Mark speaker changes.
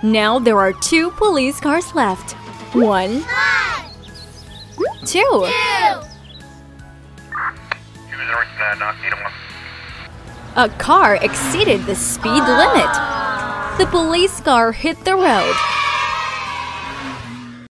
Speaker 1: Now there are 2 police cars left. 1, 2. A car exceeded the speed limit. The police car hit the road